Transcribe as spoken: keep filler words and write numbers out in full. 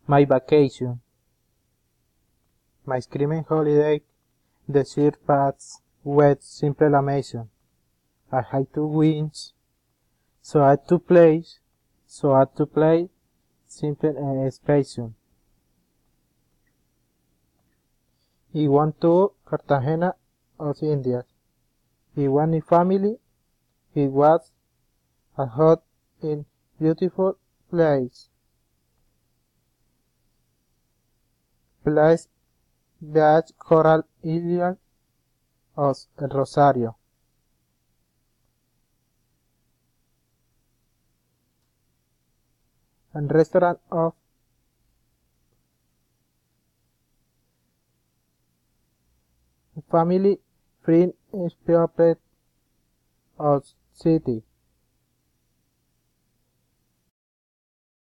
My vacation. My screaming holiday. Desert paths. Wet, simple amazing. I had two wings. So I had to play. So I had to play. Simple uh, spacing. He went to Cartagena of India. He went in family. He was a hot in beautiful place. Place Beach Coral Island of Rosario. And restaurant of family free spirit of city.